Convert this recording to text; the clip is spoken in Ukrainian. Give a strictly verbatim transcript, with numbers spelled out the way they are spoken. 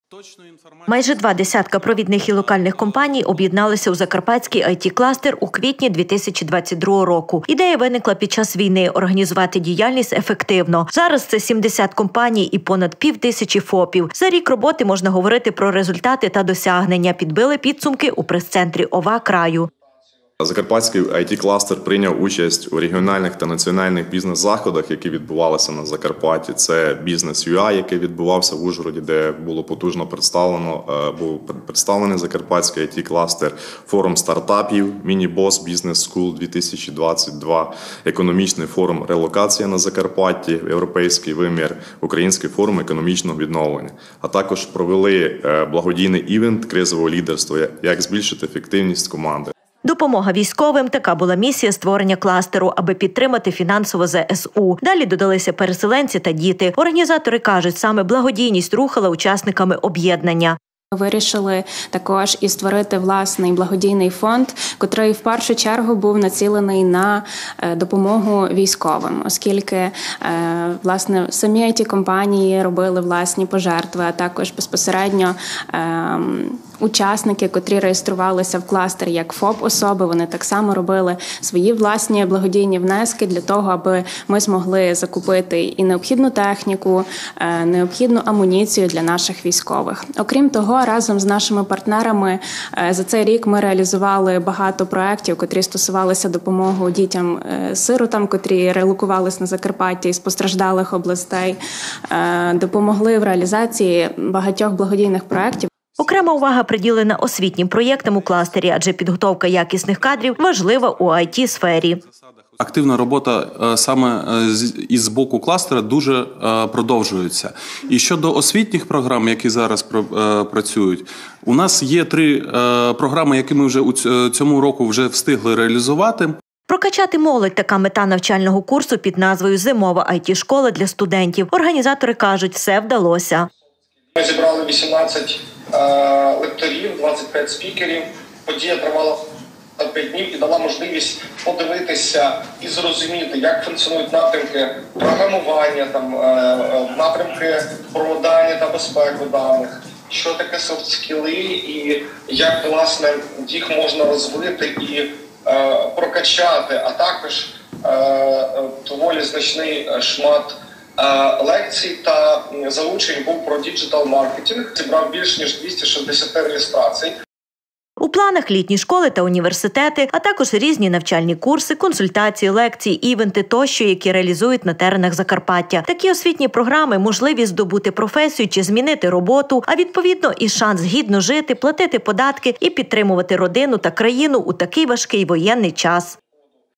Майже два десятка провідних і локальних компаній об'єдналися у Закарпатський ай ті-кластер у квітні дві тисячі двадцять другого року. Ідея виникла під час війни – організувати діяльність ефективно. Зараз це сімдесят компаній і понад півтисячі ФОПів. За рік роботи можна говорити про результати та досягнення. Підбили підсумки у прес-центрі ОВА краю. Закарпатський ай ті-кластер прийняв участь у регіональних та національних бізнес-заходах, які відбувалися на Закарпатті. Це «Бізнес.ю ей», який відбувався в Ужгороді, де було потужно представлено, був представлений Закарпатський ай ті-кластер, форум стартапів, «Міні-бос Бізнес Скул дві тисячі двадцять два», економічний форум «Релокація на Закарпатті», європейський вимір, український форум економічного відновлення. А також провели благодійний івент кризового лідерства, як збільшити ефективність команди. Допомога військовим – така була місія створення кластеру, аби підтримати фінансово зе ес у. Далі додалися переселенці та діти. Організатори кажуть, саме благодійність рухала учасниками об'єднання. Вирішили також і створити власний благодійний фонд, котрий в першу чергу був націлений на допомогу військовим, оскільки власне самі ай ті-компанії робили власні пожертви, а також безпосередньо учасники, котрі реєструвалися в кластер як ФОП-особи, вони так само робили свої власні благодійні внески для того, аби ми змогли закупити і необхідну техніку, необхідну амуніцію для наших військових. Окрім того, разом з нашими партнерами за цей рік ми реалізували багато проєктів, котрі стосувалися допомоги дітям-сиротам, котрі релокувалися на Закарпатті із постраждалих областей, допомогли в реалізації багатьох благодійних проєктів. Окрема увага приділена освітнім проєктам у кластері, адже підготовка якісних кадрів важлива у ай ті-сфері. Активна робота саме із боку кластера дуже продовжується. І щодо освітніх програм, які зараз працюють, у нас є три програми, які ми вже у цьому року вже встигли реалізувати. Прокачати молодь – така мета навчального курсу під назвою «Зимова ай ті-школа для студентів». Організатори кажуть, все вдалося. Ми зібрали вісімнадцять лекторів, двадцять п'ять спікерів. Подія тривала п'ять днів і дала можливість подивитися і зрозуміти, як функціонують напрямки програмування, там, напрямки про дані та безпеку даних, що таке софт-скіли і як, власне, їх можна розвити і прокачати, а також доволі значний шмат лекцій та залучень був про діджитал-маркетинг. Зібрав більш ніж двісті шістдесят реєстрацій. У планах літні школи та університети, а також різні навчальні курси, консультації, лекції, івенти тощо, які реалізують на теренах Закарпаття. Такі освітні програми – можливість здобути професію чи змінити роботу, а відповідно і шанс гідно жити, платити податки і підтримувати родину та країну у такий важкий воєнний час.